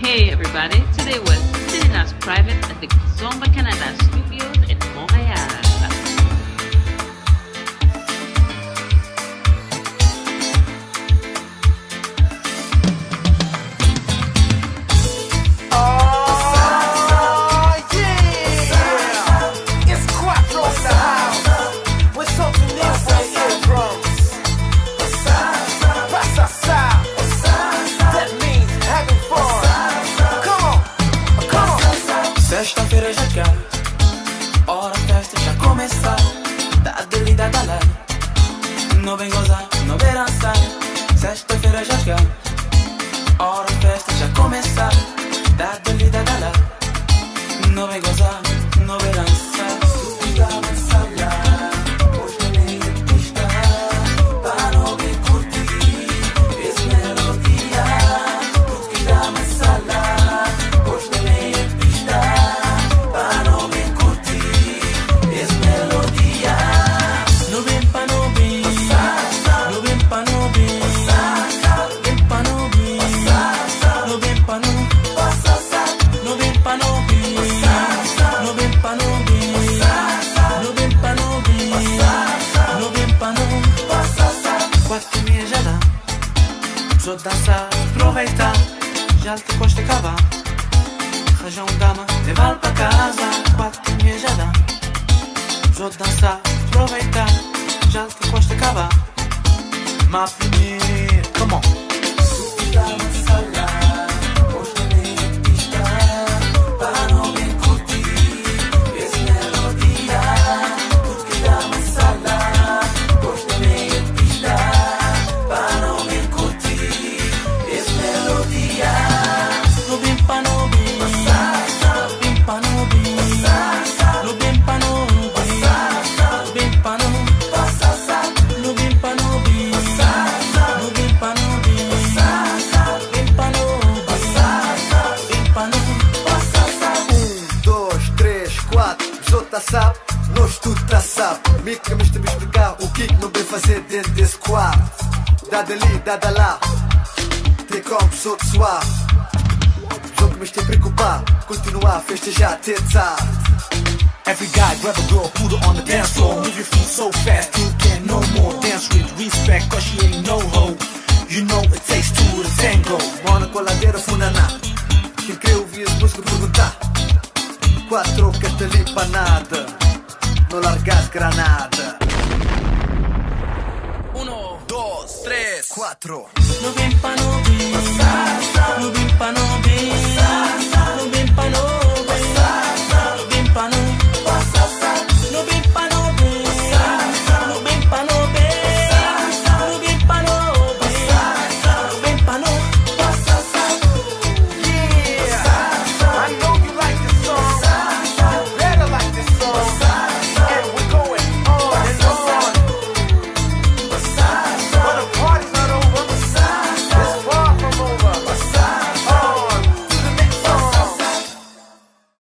Hey everybody, today we're sitting as private at the Kizomba Canada Studios in Montreal. Sexta-feira já cá, hora festa já começar. Dá dali, dá lá, não vem gozar, não vem dançar. Sexta-feira já cá, hora festa já começar. Dá dali, dá lá, não vem gozar, não vem dançar. Dá dançar, hoje nem pista, para não me curtir, esse melodia. Tu que dá mais sala, hoje nem pista. Só dançar, aproveitar, já te custa acabar. Rajão dama, levar pra casa, 4h30 já dá. Só dançar, aproveitar, já te custa acabar. Mas primeiro, come on. Sabe, nós tudo tá sabe. Mica, mas me explicar o que não vem fazer dentro desse quarto. Dá dali, dá lá. Tem como sou de suave. Jogo me tem preocupar. Continuar a festejar até tarde. Every guy grab a girl, put her on the dance floor. Move your feet so fast, you can no more. Dance with respect, cause she ain't no hoe. You know it takes two to tango. Mona com a ladeira funaná. Quem quer ouvir as músicas perguntar. 4 que ali para nada. Não largas granada. 1, 2, 3, 4. no vem pa' no vi.